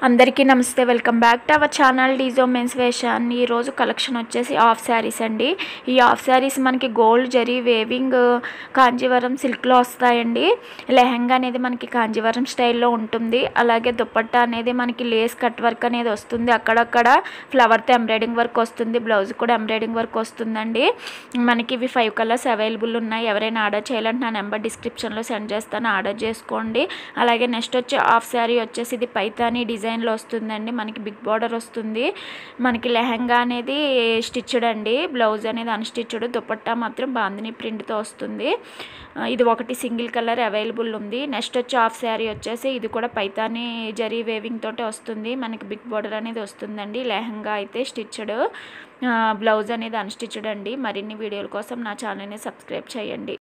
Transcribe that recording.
అందరికీ నమస్తే, welcome back to our channel డీజో మెన్స్ వేషన్. ఈరోజు కలెక్షన్ వచ్చేసి హాఫ్ శారీస్ అండి. ఈ హాఫ్ శారీస్ మనకి గోల్డ్ జరీ వేవింగ్ కాంజీవరం సిల్క్లో వస్తాయండి. లెహంగా అనేది మనకి కాంజీవరం స్టైల్లో ఉంటుంది. అలాగే దుపట్టా అనేది మనకి లేస్ కట్ వర్క్ అనేది వస్తుంది. అక్కడక్కడ ఫ్లవర్తో ఎంబ్రాయిడింగ్ వర్క్ వస్తుంది. బ్లౌజ్ కూడా ఎంబ్రాయిడింగ్ వర్క్ వస్తుందండి. మనకి ఇవి 5 కలర్స్ అవైలబుల్ ఉన్నాయి. ఎవరైనా ఆర్డర్ చేయాలంటే నా నెంబర్ డిస్క్రిప్షన్లో సెండ్ చేస్తాను, ఆర్డర్ చేసుకోండి. అలాగే నెక్స్ట్ వచ్చి హాఫ్ శారీ వచ్చేసి ఇది పైతానీ డిజైన్లో వస్తుందండి. మనకి బిగ్ బార్డర్ వస్తుంది. మనకి లెహంగా అనేది స్టిచ్డ్ అండి, బ్లౌజ్ అనేది అన్స్టిచ్డ్, దుపట్టా మాత్రం బాందిని ప్రింట్తో వస్తుంది. ఇది ఒకటి సింగిల్ కలర్ అవైలబుల్ ఉంది. నెక్స్ట్ వచ్చి హాఫ్ శారీ వచ్చేసి ఇది కూడా పైతానీ జరీ వేవింగ్ తోటే వస్తుంది. మనకి బిగ్ బార్డర్ అనేది వస్తుందండి. లెహంగా అయితే స్టిచ్డ్, బ్లౌజ్ అనేది అన్స్టిచ్డ్ అండి. మరిన్ని వీడియోల కోసం నా ఛానల్ని సబ్స్క్రైబ్ చేయండి.